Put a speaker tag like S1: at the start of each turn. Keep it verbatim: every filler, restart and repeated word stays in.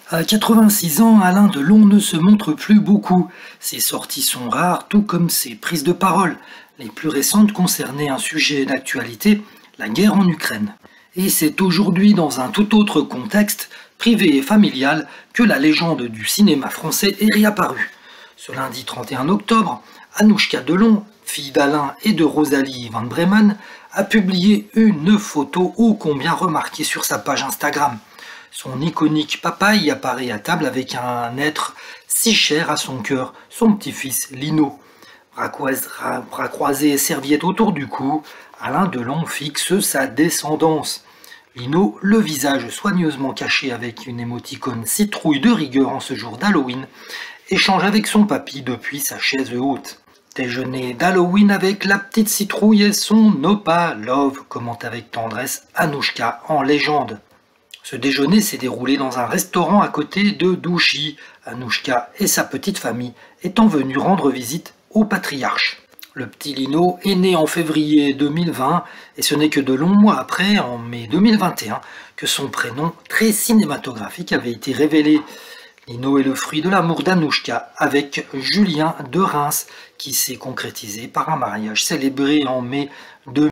S1: À quatre-vingt-six ans, Alain Delon ne se montre plus beaucoup. Ses sorties sont rares, tout comme ses prises de parole. Les plus récentes concernaient un sujet d'actualité, la guerre en Ukraine. Et c'est aujourd'hui, dans un tout autre contexte, privé et familial, que la légende du cinéma français est réapparue. Ce lundi trente et un octobre, Anouchka Delon, fille d'Alain et de Rosalie Van Bremen, a publié une photo ô combien remarquée sur sa page Instagram. Son iconique papa y apparaît à table avec un être si cher à son cœur, son petit-fils Lino. Bras croisés et serviette autour du cou, Alain Delon fixe sa descendance. Lino, le visage soigneusement caché avec une émoticône citrouille de rigueur en ce jour d'Halloween, échange avec son papy depuis sa chaise haute. Déjeuner d'Halloween avec la petite citrouille et son Opa Love, commente avec tendresse Anouchka en légende. Ce déjeuner s'est déroulé dans un restaurant à côté de Douchy, Anouchka et sa petite famille étant venus rendre visite au patriarche. Le petit Lino est né en février deux mille vingt et ce n'est que de longs mois après, en mai deux mille vingt et un, que son prénom très cinématographique avait été révélé. Lino est le fruit de l'amour d'Anouchka avec Julien de Reims qui s'est concrétisé par un mariage célébré en mai deux mille vingt.